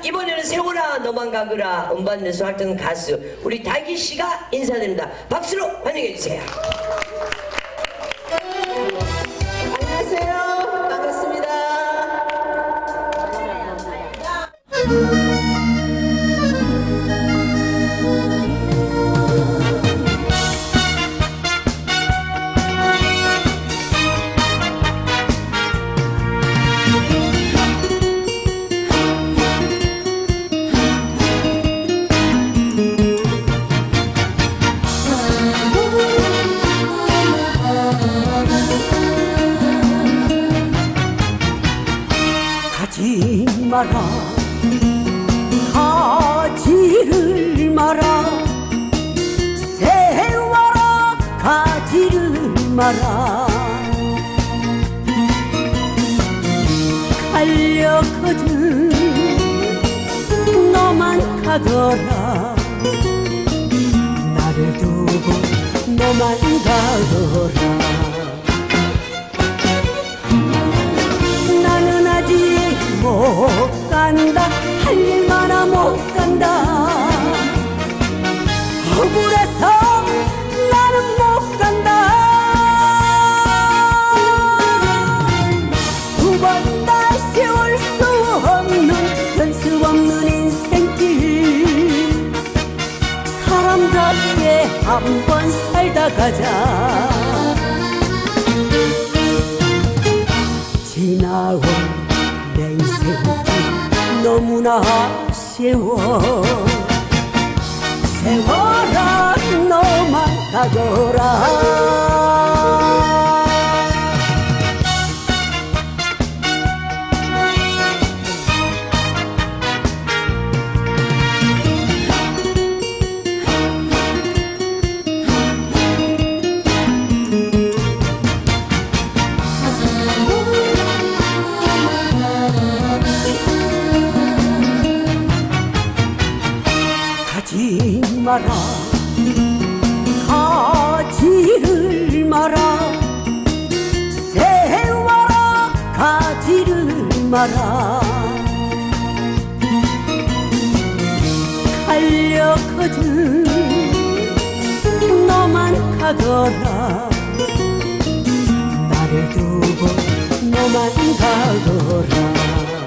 이번에는 세월아 너만 가거라 음반에서 활동 가수 우리 다기씨가 인사드립니다. 박수로 환영해주세요. 안녕하세요. 반갑습니다. 가지 마라 가지를 마라 세워라 가지를 마라 가려거든 너만 가거라 나를 두고 너만 가거라 나는 아직 못 간다 할 일 많아 못 간다 억울해서 나는 못 간다 두 번 다시 올 수 없는 연습 없는 인생길 사람답게 한 번 살다 가자 지나온 내 인생길 너무나 아쉬워 세워라 너만 가거라 가지 마라 가지를 마라 세워라 가지를 마라 가려거든 너만 가거라 나를 두고 너만 가거라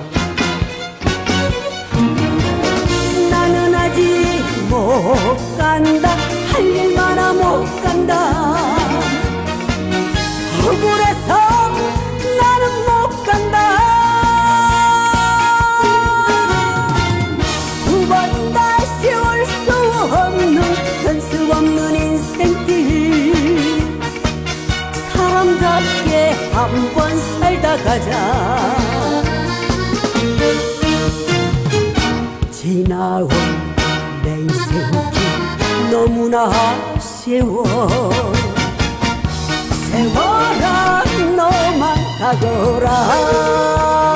나는 아직 못 간다 할 일 많아 못 간다 억울해서 나는 못 간다 두 번 다시 올 수 없는 연습 없는 인생길 사람답게 한 번 살다 가자 지나온 내 인생길 너무나 아쉬워 세워라 너만 가거라